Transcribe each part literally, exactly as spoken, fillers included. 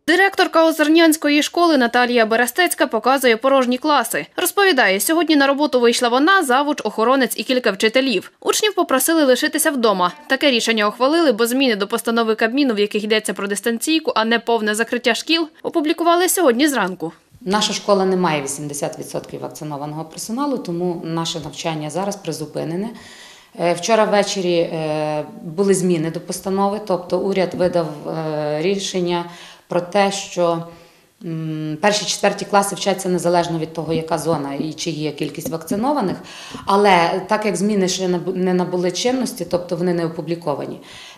Директорка Озернянської школи Наталія Берестецька показує порожні класи. Розповідає, сьогодні на роботу вийшла вона, завуч, охоронець і кілька вчителів. Учнів попросили лишитися вдома. Таке рішення ухвалили, бо зміни до постанови Кабміну, в яких йдеться про дистанційку, а не повне закриття шкіл, опублікували сьогодні зранку. Наша школа не має вісімдесят відсотків вакцинованого персоналу, тому наше навчання зараз призупинене. Вчора ввечері були зміни до постанови, тобто уряд видав рішення про те, що перші-четверті класи вчаться незалежно від того, яка зона і чи є кількість вакцинованих, але так як зміни ще не набули чинності, тобто вони не опубліковані,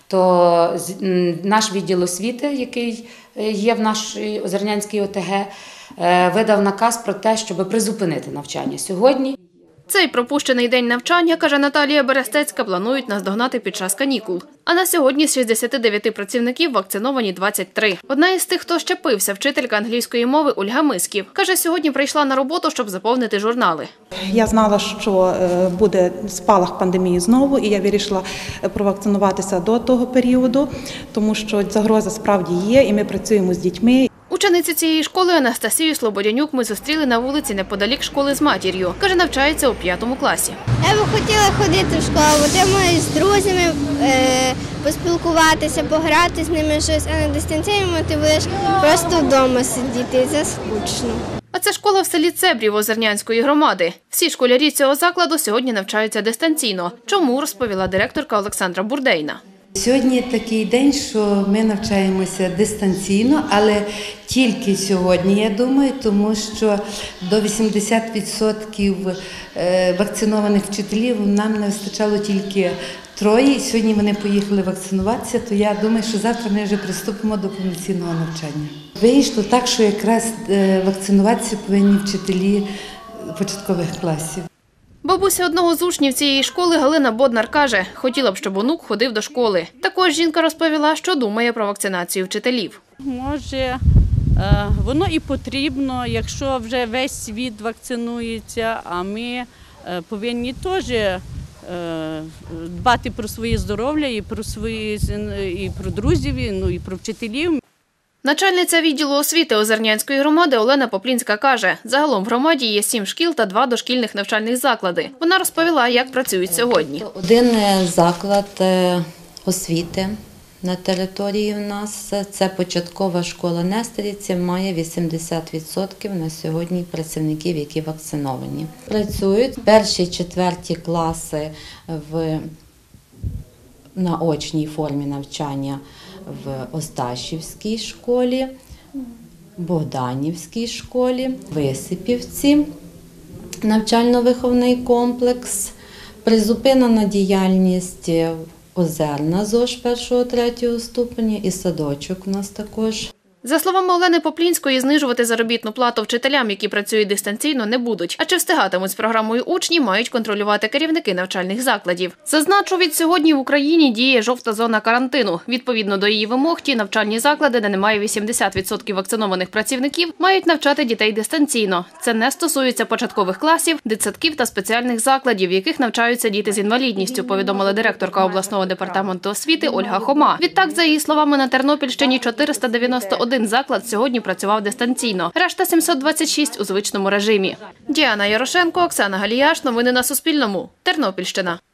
то наш відділ освіти, який є в нашій Озернянській О Те Ге, видав наказ про те, щоб призупинити навчання сьогодні. Цей пропущений день навчання, каже Наталія Берестецька, планують наздогнати під час канікул. А на сьогодні з шістдесяти дев'яти працівників вакциновані двадцять три. Одна із тих, хто щепився, вчителька англійської мови Ольга Мисків. Каже, сьогодні прийшла на роботу, щоб заповнити журнали. Я знала, що буде спалах пандемії знову, і я вирішила провакцинуватися до того періоду, тому що загроза справді є, і ми працюємо з дітьми. Ученицю цієї школи Анастасію Слободянюк ми зустріли на вулиці неподалік школи з матір'ю. Каже, навчається у п'ятому класі. Я би хотіла ходити в школу, отримати з друзями, е, поспілкуватися, пограти з ними щось, а на дистанційному ти будеш просто вдома сидіти, це скучно. А це школа в селі Цебрів Озернянської громади. Всі школярі цього закладу сьогодні навчаються дистанційно. Чому, розповіла директорка Олександра Бурдейна. Сьогодні такий день, що ми навчаємося дистанційно, але тільки сьогодні, я думаю, тому що до вісімдесят відсотків вакцинованих вчителів нам не вистачало тільки троє. Сьогодні вони поїхали вакцинуватися, то я думаю, що завтра ми вже приступимо до повноцінного навчання. Вийшло так, що якраз вакцинуватися повинні вчителі початкових класів. Бабуся одного з учнів цієї школи Галина Боднар каже, хотіла б, щоб онук ходив до школи. Також жінка розповіла, що думає про вакцинацію вчителів. Може, воно і потрібно, якщо вже весь світ вакцинується, а ми повинні теж дбати про своє здоров'я і про свої, і про друзів, ну і про вчителів. Начальниця відділу освіти Озернянської громади Олена Поплінська каже, загалом в громаді є сім шкіл та два дошкільних навчальних заклади. Вона розповіла, як працюють сьогодні. Один заклад освіти на території в нас – це початкова школа Нестерівці, має вісімдесят відсотків на сьогодні працівників, які вакциновані. Працюють перші, четверті класи в на очній формі навчання в Осташівській школі, Богданівській школі, Висипівці, навчально-виховний комплекс, призупинена діяльність Озерна ЗОШ першого-третього ступеня і садочок у нас також. За словами Олени Поплінської, знижувати заробітну плату вчителям, які працюють дистанційно, не будуть. А чи встигатимуть з програмою учні, мають контролювати керівники навчальних закладів. Зазначу, від сьогодні в Україні діє жовта зона карантину. Відповідно до її вимог, ті навчальні заклади, де немає вісімдесят відсотків вакцинованих працівників, мають навчати дітей дистанційно. Це не стосується початкових класів, дитсадків та спеціальних закладів, в яких навчаються діти з інвалідністю, повідомила директорка обласного департаменту освіти Ольга Хома. Відтак, за її словами, на Тернопільщині чотириста дев'яносто один заклад сьогодні працював дистанційно. Решта сімсот двадцять шість у звичному режимі. Діана Ярошенко, Оксана Галіяш. Новини на Суспільному. Тернопільщина.